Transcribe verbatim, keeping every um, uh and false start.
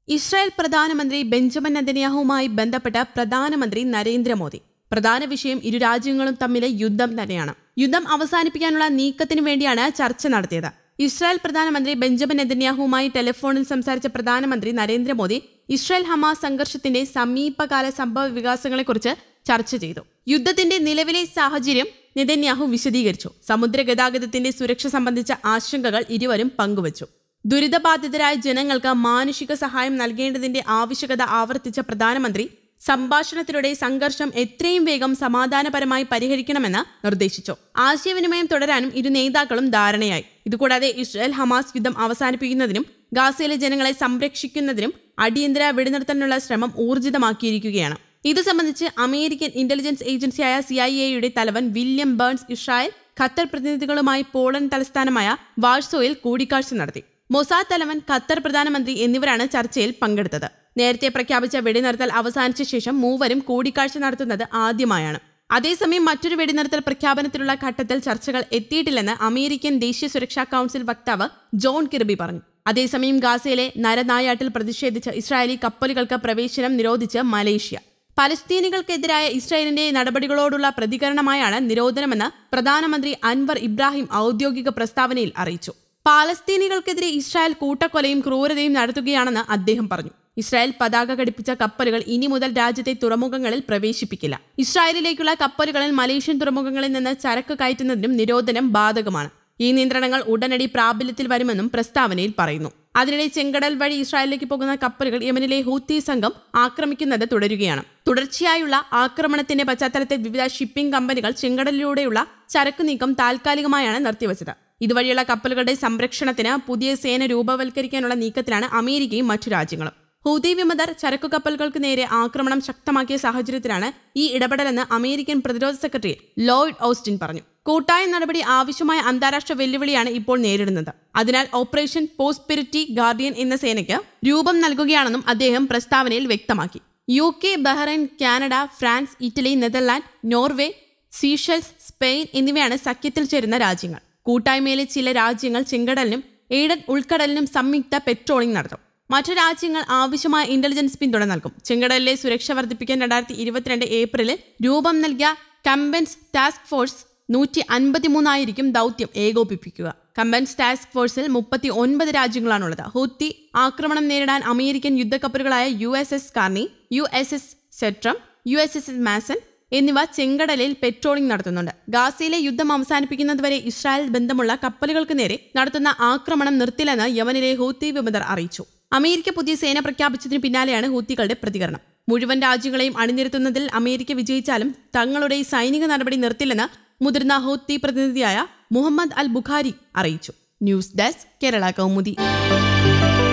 Israel പ്രധാനമന്ത്രി Benjamin നെതന്യാഹുവുമായി ബന്ധപ്പെട്ട പ്രധാനമന്ത്രി നരേന്ദ്രമോദി. പ്രധാന വിഷയം ഇരു രാജ്യങ്ങളും തമ്മിലെ യുദ്ധം തന്നെയാണ്. യുദ്ധം അവസാനിപ്പിക്കാനുള്ള നീക്കത്തിനു വേണ്ടിയാണ് ചർച്ച നടത്തിയത്. ഇസ്രായേൽ പ്രധാനമന്ത്രി ബെഞ്ചമിൻ നെതന്യാഹുവുമായി ടെലിഫോണിൽ സംസാരിച്ച പ്രധാനമന്ത്രി നരേന്ദ്രമോദി ഇസ്രായേൽ ഹമാസ് സംഘർഷത്തിന്റെ സമീപകാല സംഭവ വികാസങ്ങളെക്കുറിച്ച് ചർച്ച ചെയ്തു. യുദ്ധത്തിന്റെ നിലവിലെ സാഹചര്യം നെതന്യാഹു വിശദീകരിച്ചു. സമുദ്ര ഗതാഗതത്തിന്റെ സുരക്ഷ സംബന്ധിച്ച ആശങ്കകൾ ഇരുവരും പങ്കുവച്ചു. ദുരിതബാധിതരായ ജനങ്ങൾക്ക് മാനുഷിക സഹായം നൽകേണ്ടതിന്റെ ആവശ്യകത ആവർത്തിച്ച പ്രധാനമന്ത്രി സംഭാഷണത്തിലൂടെ സംഘർഷം എത്രയും വേഗം സമാധാനപരമായി പരിഹരിക്കണമെന്ന് നിർദ്ദേശിച്ചു. ആശയവിനിമയം തുടരാനും ഇരു നേതാക്കളും ധാരണയായി. ഇതുകൂടാതെ ഇസ്രായേൽ ഹമാസ് യുദ്ധം അവസാനിപ്പിക്കുന്നതിനും ഗാസയിലെ ജനങ്ങളെ സംരക്ഷിക്കുന്നതിനും അടിയന്തര വെടിനിർത്തലിനുള്ള ശ്രമം ഊർജിതമാക്കിയിരിക്കുകയാണ്. ഇതു സംബന്ധിച്ച് അമേരിക്കൻ ഇന്റലിജൻസ് ഏജൻസിയായ സി ഐ എയുടെ തലവൻ വില്യം ബേൺസ് ഇസ്രായേൽ ഖത്തർ പ്രതിനിധികളുമായി പോളണ്ട് തലസ്ഥാനമായ വാഴ്സോയിൽ കൂടിക്കാഴ്ച നടത്തി. മൊസാദ് തലവൻ, ഖത്തർ പ്രധാനമന്ത്രി എന്നിവരാണ് ചർച്ചയിൽ പങ്കെടുത്തത്. നേരത്തെ പ്രഖ്യാപിച്ച വെടിനിർത്തൽ അവസാനിച്ച ശേഷം മൂവരും കൂടിക്കാഴ്ച നടത്തുന്നത് ആദ്യമായാണ്. അതേസമയം മറ്റൊരു വെടിനിർത്തൽ പ്രഖ്യാപനത്തിലുള്ള ഘട്ടത്തിൽ ചർച്ചകൾ എത്തിയിട്ടില്ലെന്ന് അമേരിക്കൻ ദേശീയ സുരക്ഷാ കൌൺസിൽ വക്താവ് ജോൺ കിർബി പറഞ്ഞു. അതേസമയം ഗാസയിലെ നരനായാട്ടിൽ പ്രതിഷേധിച്ച് ഇസ്രായേലി കപ്പലുകൾക്ക് പ്രവേശനം നിരോധിച്ച് മലേഷ്യ. പലസ്തീനികൾക്കെതിരായ ഇസ്രായേലിന്റെ നടപടികളോടുള്ള പ്രതികരണമായാണ് നിരോധനമെന്ന് പ്രധാനമന്ത്രി അൻവർ ഇബ്രാഹിം ഔദ്യോഗിക പ്രസ്താവനയിൽ അറിയിച്ചു. പാലസ്തീനികൾക്കെതിരെ ഇസ്രായേൽ കൂട്ടക്കൊലയും ക്രൂരതയും നടത്തുകയാണെന്ന് അദ്ദേഹം പറഞ്ഞു. ഇസ്രായേൽ പതാക ഘടിപ്പിച്ച കപ്പലുകൾ ഇനി മുതൽ രാജ്യത്തെ തുറമുഖങ്ങളിൽ പ്രവേശിപ്പിക്കില്ല. ഇസ്രായേലിലേക്കുള്ള കപ്പലുകളിൽ മലേഷ്യൻ തുറമുഖങ്ങളിൽ നിന്ന് ചരക്ക് കയറ്റുന്നതിനും നിരോധനം ബാധകമാണ്. ഈ നിയന്ത്രണങ്ങൾ ഉടനടി പ്രാബല്യത്തിൽ വരുമെന്നും പ്രസ്താവനയിൽ പറയുന്നു. അതിനിടെ ചെങ്കടൽ വഴി ഇസ്രായേലിലേക്ക് പോകുന്ന കപ്പലുകൾ യമനിലെ ഹൂത്തി സംഘം ആക്രമിക്കുന്നത് തുടരുകയാണ്. തുടർച്ചയായുള്ള ആക്രമണത്തിന്റെ പശ്ചാത്തലത്തിൽ വിവിധ ഷിപ്പിംഗ് കമ്പനികൾ ചെങ്കടലിലൂടെയുള്ള ചരക്ക് നീക്കം താൽക്കാലികമായാണ് നിർത്തിവച്ചത്. ഇതുവഴിയുള്ള കപ്പലുകളുടെ സംരക്ഷണത്തിന് പുതിയ സേന രൂപവൽക്കരിക്കാനുള്ള നീക്കത്തിലാണ് അമേരിക്കയും മറ്റു രാജ്യങ്ങളും. ഹൂതി വിമതർ ചരക്കു കപ്പലുകൾക്ക് നേരെ ആക്രമണം ശക്തമാക്കിയ സാഹചര്യത്തിലാണ് ഈ ഇടപെടലെന്ന് അമേരിക്കൻ പ്രതിരോധ സെക്രട്ടറി ലോയിഡ് ഓസ്റ്റിൻ പറഞ്ഞു. കൂട്ടായ നടപടി ആവശ്യമായ അന്താരാഷ്ട്ര വെല്ലുവിളിയാണ് ഇപ്പോൾ നേരിടുന്നത്. അതിനാൽ ഓപ്പറേഷൻ പ്രോസ്പെരിറ്റി ഗാർഡിയൻ എന്ന സേനയ്ക്ക് രൂപം നൽകുകയാണെന്നും അദ്ദേഹം പ്രസ്താവനയിൽ വ്യക്തമാക്കി. U K, Bahrain, Canada, France, Italy, Netherland, Norway, Seychelles, Spain എന്നിവയാണ് സഖ്യത്തിൽ ചേരുന്ന രാജ്യങ്ങൾ. കൂട്ടായ്മയിലെ ചില രാജ്യങ്ങൾ ചെങ്കടലിനും ഏഡൻ ഉൾക്കടലിനും സംയുക്ത പെട്രോളിംഗ് നടത്തും. മറ്റു രാജ്യങ്ങൾ ആവശ്യമായ ഇന്റലിജൻസ് പിന്തുണ നൽകും. ചെങ്കടലിലെ സുരക്ഷ വർദ്ധിപ്പിക്കാൻ രണ്ടായിരത്തി ഇരുപത്തിരണ്ട് ഏപ്രിലിൽ രൂപം നൽകിയ കമ്പൻസ് ടാസ്ക് ഫോഴ്സ് നൂറ്റി അൻപത്തിമൂന്നായിരിക്കും ദൗത്യം ഏകോപിപ്പിക്കുക. കമ്പൻസ് ടാസ്ക് ഫോഴ്സിൽ മുപ്പത്തി ഒൻപത് രാജ്യങ്ങളാണുള്ളത്. ഹൂത്തി ആക്രമണം നേരിടാൻ അമേരിക്കൻ യുദ്ധക്കപ്പലുകളായ U S S Carney, U S S സെട്രം, U S S S Mason എന്നിവ ചെങ്കടലിൽ പെട്രോളിംഗ് നടത്തുന്നുണ്ട്. ഗാസയിലെ യുദ്ധം അവസാനിപ്പിക്കുന്നതുവരെ ഇസ്രായേൽ ബന്ധമുള്ള കപ്പലുകൾക്ക് നേരെ നടത്തുന്ന ആക്രമണം നിർത്തില്ലെന്ന് യമനിലെ ഹൂത്തി വിമതർ അറിയിച്ചു. അമേരിക്ക പുതിയ സേന പ്രഖ്യാപിച്ചതിന് പിന്നാലെയാണ് ഹൂത്തികളുടെ പ്രതികരണം. മുഴുവൻ രാജ്യങ്ങളെയും അണിനിരത്തുന്നതിൽ അമേരിക്ക വിജയിച്ചാലും തങ്ങളുടെ സൈനിക നടപടി നിർത്തില്ലെന്ന് മുതിർന്ന ഹൂത്തി പ്രതിനിധിയായ മുഹമ്മദ് അൽ ബുഖാരി അറിയിച്ചു. News desk, Kerala Kaumudi.